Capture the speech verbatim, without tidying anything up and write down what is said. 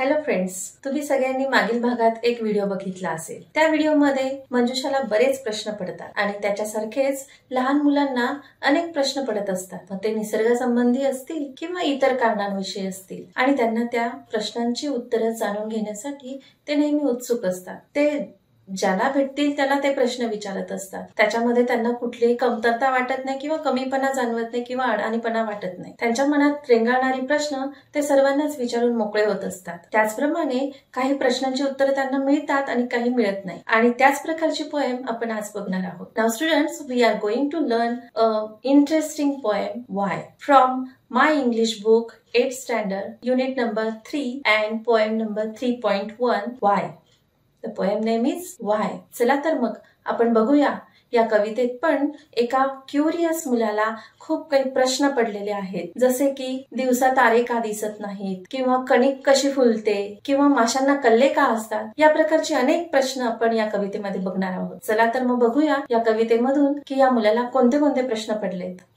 Hello friends, तुम्ही सगळ्यांनी मागील भागात एक व्हिडिओ बघितला असेल। त्या व्हिडिओमध्ये मंजुषाला बरेच प्रश्न पडतात आणि त्याच्यासारखेच लहान मुलांना अनेक प्रश्न पडत असतात। मग ते निसर्ग संबंधी असतील किंवा इतर कारणांविषयी असतील आणि त्यांना त्या प्रश्नांची उत्तरे जाणून घेण्यासाठी ते नेहमी उत्सुक असतात। ते ज्याला भेटतील त्याला ते प्रश्न विचारत असतात। त्याच्यामध्ये त्यांना कुठलीही कमतरता वाटत नाही किंवा कमीपणा जाणवत नाही किंवा अडाणीपणा वाटत नाही। त्यांच्या मनात रेंगाळणारी प्रश्न ते सर्वांनाच विचारून मोकळे होत असतात। त्याचप्रमाणे काही प्रश्नांची उत्तरे त्यांना मिळतात आणि काही मिळत नाही आणि त्याच प्रकारची पोएम आपण आज बघणार आहोत। Now students, we are going to learn a interesting poem why from My English book eighth standard unit number three and poem number three point one Why. The poem name is Why. चला तर मग आपण बघूया। या कवितेत पण एका curious मुलाला खूप काही प्रश्न पडलेले आहेत, जसे की दिवसा तारे का दिसत नाहीत किंवा कणिक कशी फुलते किंवा माशांना कल्ले का असतात। या प्रकारचे अनेक प्रश्न आपण या कवितेमध्ये बघणार आहोत। चला तर मग बघूया या कवितेमधून की या मुलाला कोणते कोणते प्रश्न पडलेत।